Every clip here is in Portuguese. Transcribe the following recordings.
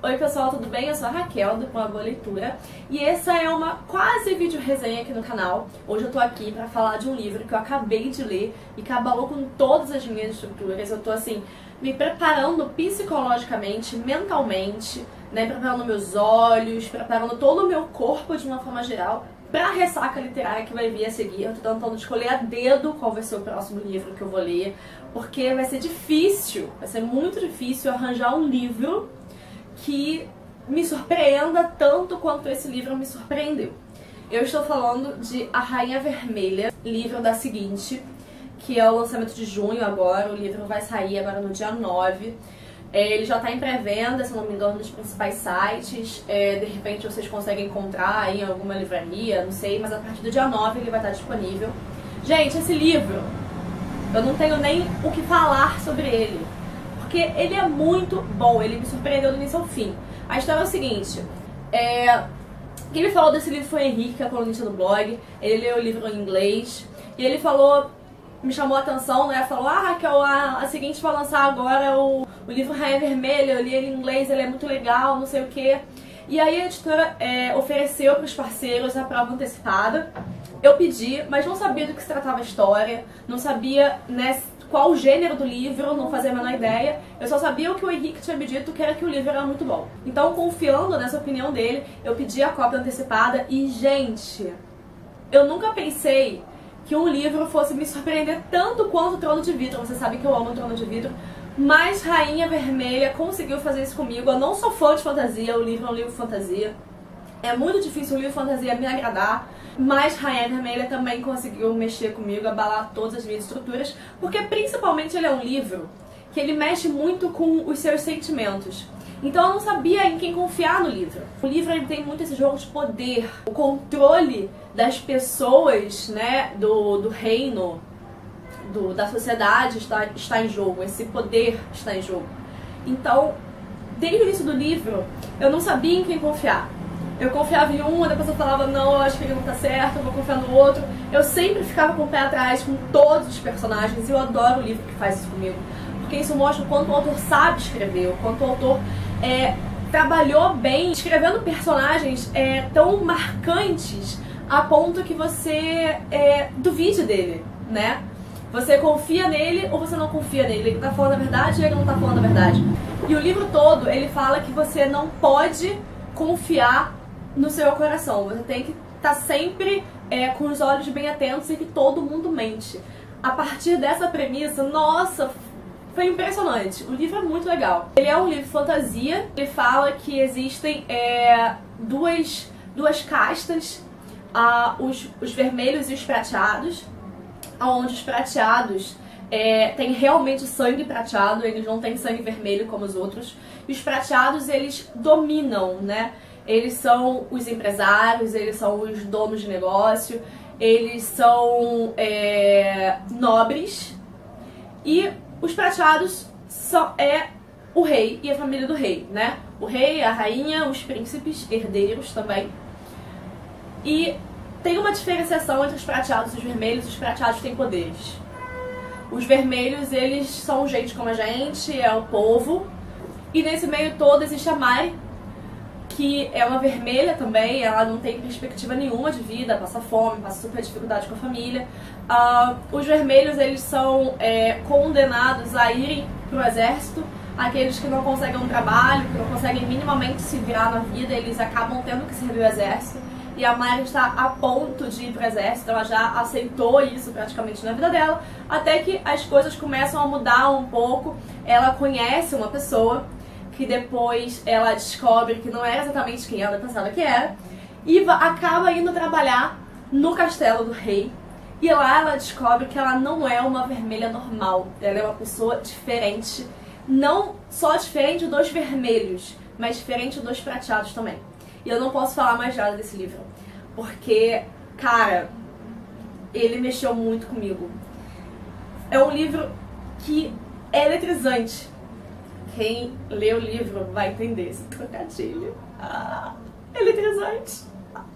Oi pessoal, tudo bem? Eu sou a Raquel do Uma Boa Leitura e essa é uma quase vídeo resenha aqui no canal. Hoje eu tô aqui pra falar de um livro que eu acabei de ler e que abalou com todas as minhas estruturas. Eu tô assim, me preparando psicologicamente, mentalmente, né, preparando meus olhos, preparando todo o meu corpo de uma forma geral pra ressaca literária que vai vir a seguir. Eu tô tentando escolher a dedo qual vai ser o próximo livro que eu vou ler, porque vai ser difícil, vai ser muito difícil arranjar um livro que me surpreenda tanto quanto esse livro me surpreendeu. Eu estou falando de A Rainha Vermelha, livro da Seguinte, que é o lançamento de junho agora. O livro vai sair agora no dia 9. Ele já está em pré-venda, se não me engano, nos principais sites. De repente vocês conseguem encontrar em alguma livraria, não sei, mas a partir do dia 9 ele vai estar disponível. Gente, esse livro, eu não tenho nem o que falar sobre ele, porque ele é muito bom, ele me surpreendeu do início ao fim. A história é o seguinte, quem me falou desse livro foi o Henrique, que é colunista do blog. Ele leu o livro em inglês e ele falou, me chamou a atenção, né? Falou, Raquel, a Seguinte vai lançar agora o livro Rainha Vermelha, eu li ele em inglês, ele é muito legal, não sei o que. E aí a editora ofereceu para os parceiros a prova antecipada. Eu pedi, mas não sabia do que se tratava a história, não sabia, né, qual o gênero do livro, não fazia a menor ideia. Eu só sabia o que o Henrique tinha me dito, que era que o livro era muito bom. Então, confiando nessa opinião dele, eu pedi a cópia antecipada e, gente, eu nunca pensei que um livro fosse me surpreender tanto quanto o Trono de Vidro. Você sabe que eu amo o Trono de Vidro, mas Rainha Vermelha conseguiu fazer isso comigo. Eu não sou fã de fantasia, o livro é um livro de fantasia. É muito difícil um livro de fantasia me agradar, mas Rainha Vermelha também conseguiu mexer comigo, abalar todas as minhas estruturas, porque principalmente ele é um livro que ele mexe muito com os seus sentimentos. Então eu não sabia em quem confiar no livro. O livro ele tem muito esse jogo de poder, o controle das pessoas, né, do reino, da sociedade está em jogo, esse poder está em jogo. Então, desde o início do livro, eu não sabia em quem confiar. Eu confiava em um, depois eu falava, não, eu acho que ele não tá certo, eu vou confiar no outro. Eu sempre ficava com o pé atrás com todos os personagens e eu adoro o livro que faz isso comigo. Porque isso mostra o quanto o autor sabe escrever, o quanto o autor trabalhou bem escrevendo personagens tão marcantes a ponto que você duvide dele, né? Você confia nele ou você não confia nele? Ele tá falando a verdade ou ele não tá falando a verdade? E o livro todo, ele fala que você não pode confiar no seu coração. Você tem que estar sempre com os olhos bem atentos e que todo mundo mente. A partir dessa premissa, nossa, foi impressionante. O livro é muito legal. Ele é um livro de fantasia. Ele fala que existem duas castas, os vermelhos e os prateados, onde os prateados têm realmente sangue prateado, eles não têm sangue vermelho como os outros. E os prateados, eles dominam, né? Eles são os empresários, eles são os donos de negócio, eles são nobres. E os prateados são o rei e a família do rei, né? O rei, a rainha, os príncipes, herdeiros também. E tem uma diferenciação entre os prateados e os vermelhos. Os prateados têm poderes. Os vermelhos, eles são gente como a gente, é o povo. E nesse meio todo existe a Mari, que é uma vermelha também. Ela não tem perspectiva nenhuma de vida, passa fome, passa super dificuldade com a família. Os vermelhos, eles são condenados a irem pro exército. Aqueles que não conseguem um trabalho, que não conseguem minimamente se virar na vida, eles acabam tendo que servir o exército. E a Mari está a ponto de ir para o exército, ela já aceitou isso praticamente na vida dela, até que as coisas começam a mudar um pouco. Ela conhece uma pessoa que depois ela descobre que não era exatamente quem ela pensava que era, e acaba indo trabalhar no castelo do rei. E lá ela descobre que ela não é uma vermelha normal, ela é uma pessoa diferente, não só diferente dos vermelhos, mas diferente dos prateados também. E eu não posso falar mais nada desse livro, porque, cara, ele mexeu muito comigo. É um livro que é eletrizante. Quem lê o livro vai entender esse trocadilho. Eletrizante.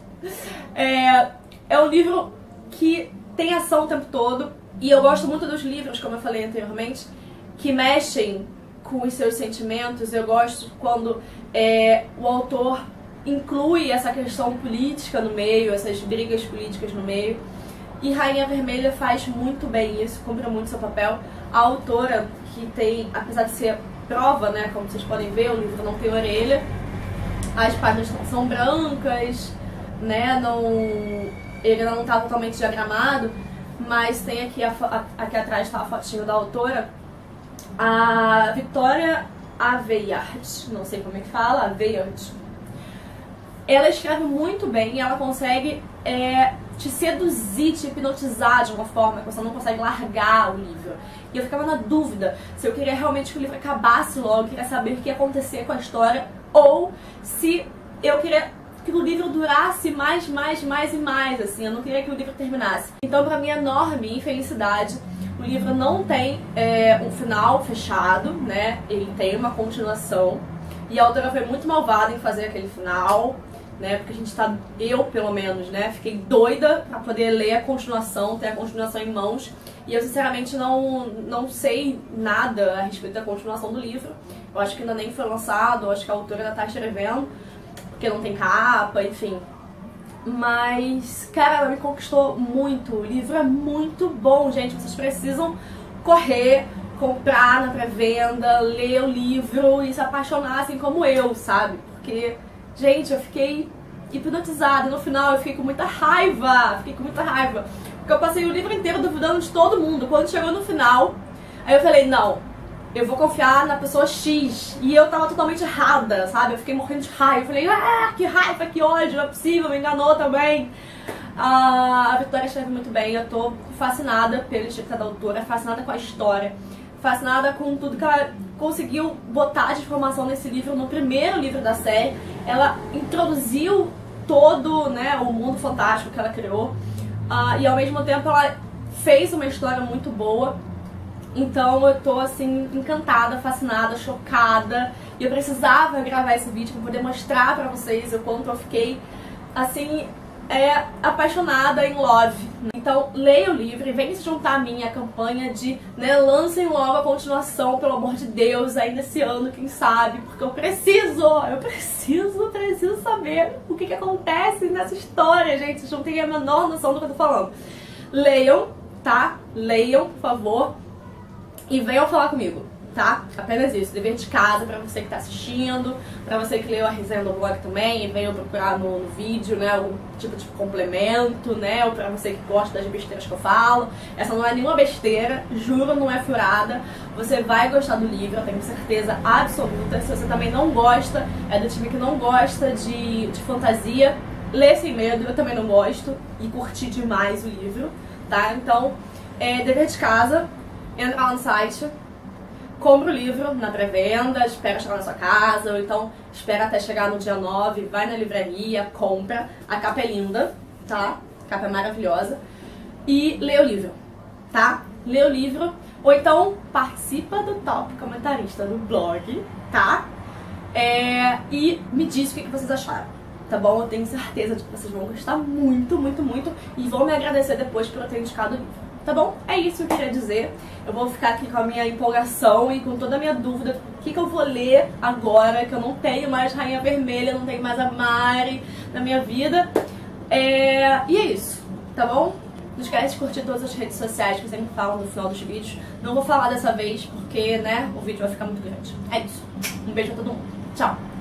É um livro que tem ação o tempo todo. E eu gosto muito dos livros, como eu falei anteriormente, que mexem com os seus sentimentos, eu gosto quando o autor inclui essa questão política no meio, essas brigas políticas no meio. E Rainha Vermelha faz muito bem isso, cumpre muito seu papel. A autora, que tem, apesar de ser prova, né, como vocês podem ver, o livro não tem orelha, as páginas são brancas, né, ele não está totalmente diagramado, mas tem aqui, aqui atrás está a fotinho da autora, a Victoria Aveyard, não sei como é que fala, Aveyard. Ela escreve muito bem e ela consegue te seduzir, te hipnotizar de uma forma que você não consegue largar o livro. E eu ficava na dúvida se eu queria realmente que o livro acabasse logo, eu queria saber o que ia acontecer com a história, ou se eu queria que o livro durasse mais e mais, assim, eu não queria que o livro terminasse. Então, pra minha enorme infelicidade, o livro não tem um final fechado, né, ele tem uma continuação, e a autora foi muito malvada em fazer aquele final, né, porque a gente tá, eu pelo menos, né, fiquei doida pra poder ler a continuação, ter a continuação em mãos, e eu sinceramente não sei nada a respeito da continuação do livro. Eu acho que ainda nem foi lançado, eu acho que a autora ainda tá escrevendo, porque não tem capa, enfim. Mas, cara, ela me conquistou muito, o livro é muito bom, gente, vocês precisam correr, comprar na pré-venda, ler o livro e se apaixonar assim como eu, sabe? Porque, gente, eu fiquei hipnotizada. No final eu fiquei com muita raiva. Porque eu passei o livro inteiro duvidando de todo mundo. Quando chegou no final, aí eu falei, não, eu vou confiar na pessoa X. E eu tava totalmente errada, sabe? Eu fiquei morrendo de raiva. Eu falei, que raiva, que ódio, não é possível, me enganou também. A Victoria escreve muito bem. Eu tô fascinada pela escrita da autora, fascinada com a história, fascinada com tudo que ela conseguiu botar de informação nesse livro, no primeiro livro da série. Ela introduziu todo, né, o mundo fantástico que ela criou, e ao mesmo tempo ela fez uma história muito boa. Então eu tô assim encantada, fascinada, chocada, e eu precisava gravar esse vídeo pra poder mostrar pra vocês o quanto eu fiquei assim apaixonada, em love. Então leia o livro e venha se juntar a mim, a campanha de, né, lancem logo a continuação, pelo amor de Deus, ainda esse ano, quem sabe, porque eu preciso saber o que acontece nessa história, gente. Vocês não têm a menor noção do que eu tô falando. Leiam, tá? Leiam, por favor, e venham falar comigo, tá? Apenas isso, dever de casa pra você que tá assistindo, pra você que leu a resenha do blog também e veio procurar no vídeo, né, algum tipo de complemento, né, ou pra você que gosta das besteiras que eu falo. Essa não é nenhuma besteira, juro, não é furada. Você vai gostar do livro, eu tenho certeza absoluta. Se você também não gosta, é do time que não gosta de fantasia, lê sem medo, eu também não gosto, e curti demais o livro, tá? Então, dever de casa, entra lá no site, compra o livro na pré-venda, espera chegar na sua casa, ou então espera até chegar no dia 9, vai na livraria, compra. A capa é linda, tá? A capa é maravilhosa. E lê o livro, tá? Lê o livro, ou então participa do Top Comentarista do blog, tá? E me diz o que vocês acharam, tá bom? Eu tenho certeza de que vocês vão gostar muito, e vão me agradecer depois por eu ter indicado o livro. Tá bom? É isso que eu queria dizer. Eu vou ficar aqui com a minha empolgação e com toda a minha dúvida. O que eu vou ler agora, que eu não tenho mais Rainha Vermelha, não tenho mais a Mari na minha vida. E é isso, tá bom? Não esquece de curtir todas as redes sociais que eu sempre falo no final dos vídeos. Não vou falar dessa vez porque, né, o vídeo vai ficar muito grande. É isso. Um beijo a todo mundo. Tchau!